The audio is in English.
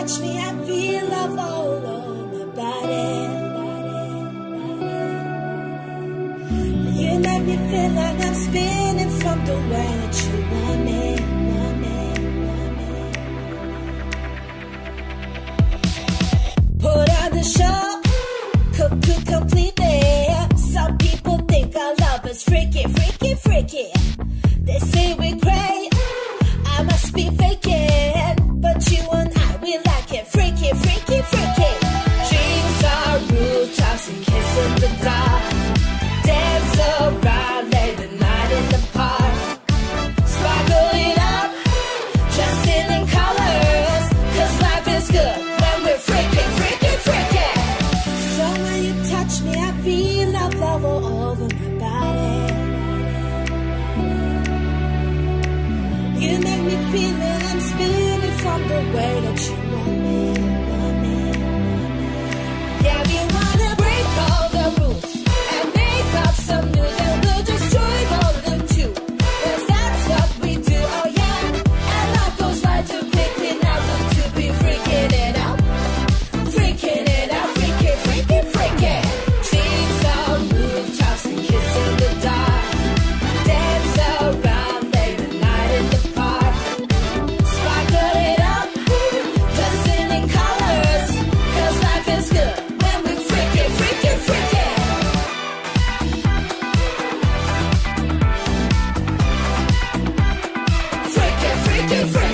touch me, I feel love all over my body. You make me feel like I'm spinning from the way that you want me. Put on the show, cook it completely. Some people think our love is freaky, freaky, freaky. They say we're great, I must be faking. But you and I, we like it freaky, freaky, freaky. Dreams are rooftops and kiss in the dark. Dance around late at night in the park. Sparkle it up, dressing in colors. Cause life is good when we're freaky, freaky, freaky. So when you touch me, I feel love all over my body. You make me feel that I'm spinning from the way that you want me. Yeah, we wanna break all the rules and make up some new that will destroy all of them too. Cause that's what we do, oh yeah. And life goes by too quickly now, look to be freaking it out. Freaking it out, freaky, freaky, freaky. Dreams on rooftops and kiss in the dark. Dance around late at night in the park. Sparkle it up, dressing in colors. Cause life is good when we're freaky, freaky, freaky. Freaky, freaky, freaky.